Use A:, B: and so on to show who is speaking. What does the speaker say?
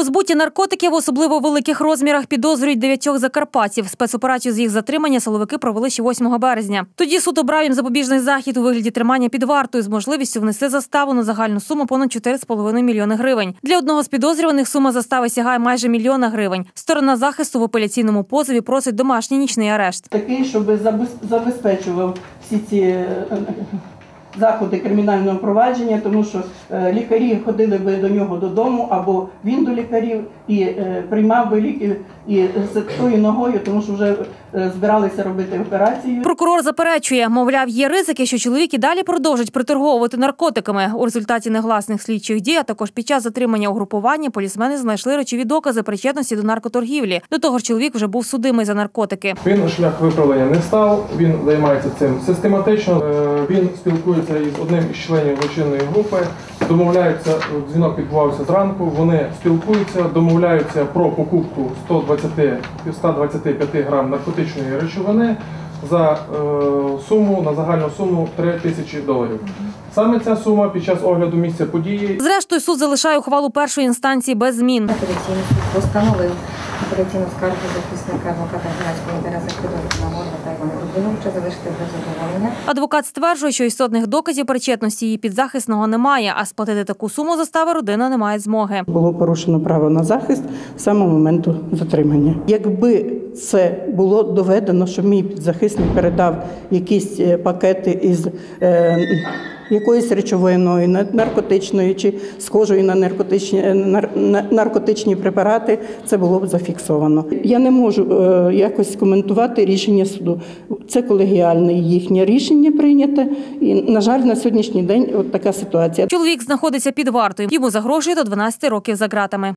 A: У збуті наркотиків в особливо великих розмірах підозрюють 9 закарпатців. Спецоперацію з їх затримання силовики провели ще 8 березня. Тоді суд обрав їм запобіжний захід у вигляді тримання під вартою з можливістю внести заставу на загальну суму понад 4,5 мільйони гривень. Для одного з підозрюваних сума застави сягає майже 1 мільйон гривень. Сторона захисту в апеляційному позові просить домашній нічний арешт.
B: Такий, щоб забезпечував всі ці заходи кримінального провадження, тому що лікарі ходили би до нього додому, або він до лікарів і приймав би ліки і з тою ногою, тому що вже збиралися робити операцію.
A: Прокурор заперечує, мовляв, є ризики, що чоловік і далі продовжить приторговувати наркотиками. У результаті негласних слідчих дій, а також під час затримання угрупування, полісмени знайшли речові докази причетності до наркоторгівлі. До того ж, чоловік вже був судимий за наркотики.
C: Він шлях виправлення не став, він займається цим систематично, він спілкується із одним із членів злочинної групи, домовляються, дзвінок відбувався зранку, вони спілкуються, домовляються про покупку 125 грам наркотичної речовини за суму, на загальну суму $3000. Саме ця сума під час огляду місця події.
A: Зрештою, суд залишає ухвалу першої інстанції без змін.
D: Апеляційний суд постановив апеляційну скаргу захисника адвоката громадського інтересу Федорова та Івана Рудиновича залишити без задоволення.
A: Адвокат стверджує, що істотних доказів причетності її підзахисного немає, а сплатити таку суму застави родина не має змоги.
B: Було порушено право на захист з самого моменту затримання. Якби це було доведено, що мій підзахисник передав якісь пакети із якоюсь речовиною, наркотичною чи схожою на наркотичні препарати, це було б зафіксовано. Я не можу якось коментувати рішення суду. Це колегіальне їхнє рішення прийняте. І, на жаль, на сьогоднішній день от така ситуація.
A: Чоловік знаходиться під вартою. Йому загрожує до 12 років за ґратами.